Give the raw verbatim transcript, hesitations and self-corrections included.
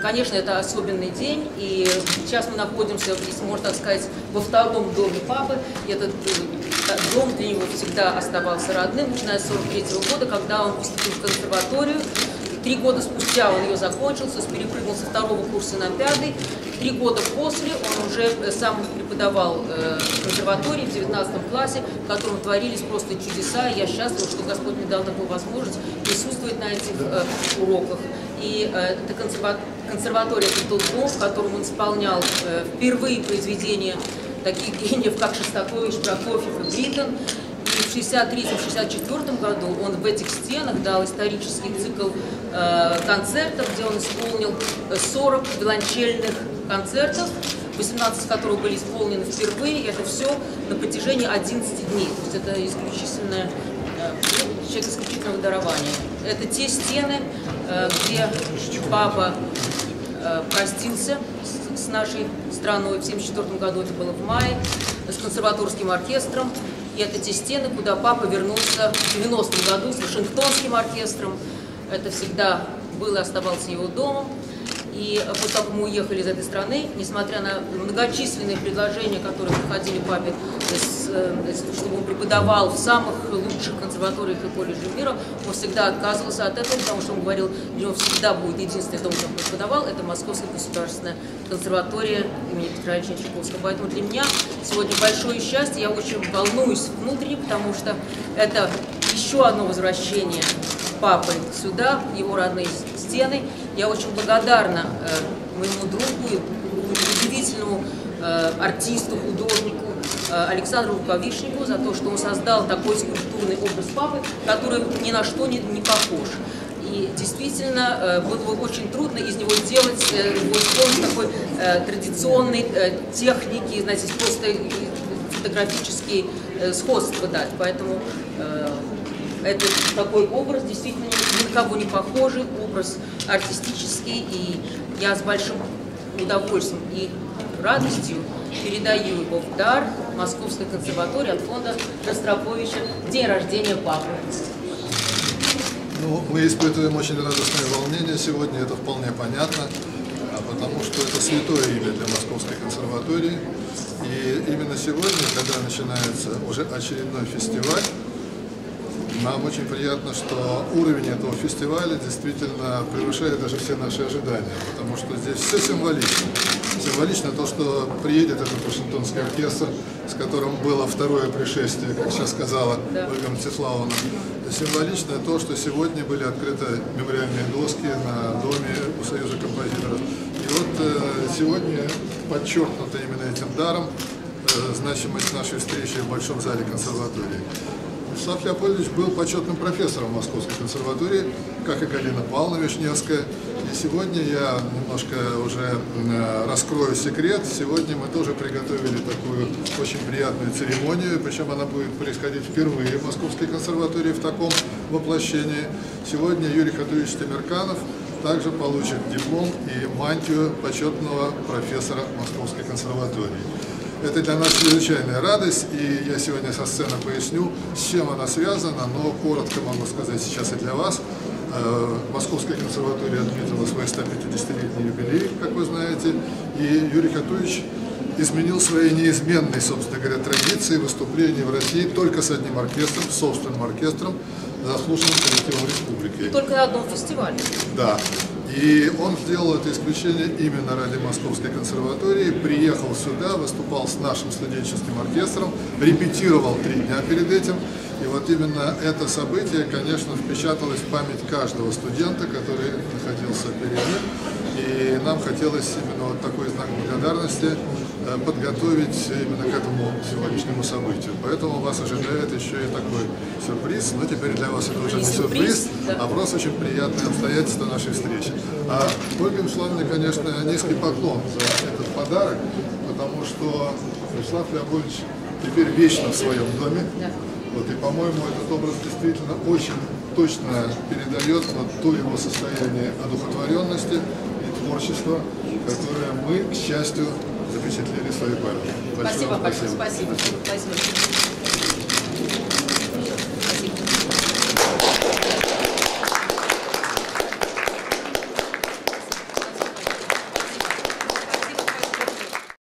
конечно, это особенный день, и сейчас мы находимся, если можно так сказать, во втором доме папы. И этот дом для него всегда оставался родным, начиная с сорок третьего года, когда он поступил в консерваторию. Три года спустя он ее закончил, перепрыгнул со второго курса на пятый. Три года после он уже сам преподавал в консерватории в девятнадцатом классе, в котором творились просто чудеса. И я счастлива, что Господь мне дал такую возможность присутствовать на этих уроках. И эта консерватория, это тот дом, в котором он исполнял впервые произведения таких гениев, как Шостакович, Прокофьев и Бриттон. И в шестьдесят третьем — шестьдесят четвёртом году он в этих стенах дал исторический цикл э, концертов, где он исполнил сорок виолончельных концертов, восемнадцать из которых были исполнены впервые, и это все на протяжении одиннадцати дней. То есть это исключительное, э, человек исключительного дарования. Это те стены, э, где папа э, простился с, с нашей страной в семьдесят четвёртом году, это было в мае, с консерваторским оркестром. И это те стены, куда папа вернулся в девяностом году с Вашингтонским оркестром. Это всегда был и оставался его домом. И после того, как мы уехали из этой страны, несмотря на многочисленные предложения, которые приходили папе, чтобы он преподавал в самых лучших консерваториях и колледжах мира, он всегда отказывался от этого, потому что он говорил, для него всегда будет единственный дом, где он преподавал, это Московская государственная консерватория имени Петра Ильича Чайковского. Поэтому для меня сегодня большое счастье, я очень волнуюсь внутренне, потому что это еще одно возвращение папы сюда, в его родные стены. Я очень благодарна э, моему другу, удивительному э, артисту, художнику э, Александру Рукавишнику за то, что он создал такой скульптурный образ папы, который ни на что не, не похож. И действительно э, было бы очень трудно из него делать, э, его исполнить такой э, традиционной э, техники, знаете, просто фотографические э, сходства дать. Поэтому э, это такой образ, действительно ни на кого не похожий, образ артистический, и я с большим удовольствием и радостью передаю его в дар Московской консерватории от фонда Ростроповича в день рождения папы. Ну, мы испытываем очень радостное волнение сегодня, это вполне понятно, потому что это святое имя для Московской консерватории. И именно сегодня, когда начинается уже очередной фестиваль, нам очень приятно, что уровень этого фестиваля действительно превышает даже все наши ожидания, потому что здесь все символично. Символично то, что приедет этот Вашингтонский оркестр, с которым было второе пришествие, как сейчас сказала Ольга Мстиславовна. Символично то, что сегодня были открыты мемориальные доски на доме у Союза композиторов. И вот э, сегодня подчеркнуто именно этим даром э, значимость нашей встречи в Большом зале консерватории. Вячеслав Леопольдович был почетным профессором Московской консерватории, как и Галина Павловна Вишневская. И сегодня я немножко уже раскрою секрет. Сегодня мы тоже приготовили такую очень приятную церемонию, причем она будет происходить впервые в Московской консерватории в таком воплощении. Сегодня Юрий Хатуевич Темирканов также получит диплом и мантию почетного профессора Московской консерватории. Это для нас чрезвычайная радость, и я сегодня со сцены поясню, с чем она связана, но коротко могу сказать сейчас и для вас. Московская консерватория отметила свой сто пятидесятилетний юбилей, как вы знаете, и Юрий Хатуевич изменил свои неизменные, собственно говоря, традиции выступлений в России только с одним оркестром, собственным оркестром, заслуженным коллективом республики. Только на одном фестивале. Да. И он сделал это исключение именно ради Московской консерватории, приехал сюда, выступал с нашим студенческим оркестром, репетировал три дня перед этим. И вот именно это событие, конечно, впечаталось в память каждого студента, который находился перед ним. И нам хотелось именно вот такой знак благодарности подготовить именно к этому сегодняшнему событию. Поэтому вас ожидает еще и такой сюрприз. Но теперь для вас это уже не сюрприз, а просто очень приятные обстоятельства нашей встречи. А Ольге Вячеславовне, конечно, низкий поклон за этот подарок, потому что Вячеслав Леопольдович теперь вечно в своем доме. Вот, и, по-моему, этот образ действительно очень точно передает вот то его состояние одухотворенности и творчества, которое мы, к счастью, запечатлели в своей памяти. Спасибо, спасибо. спасибо. спасибо.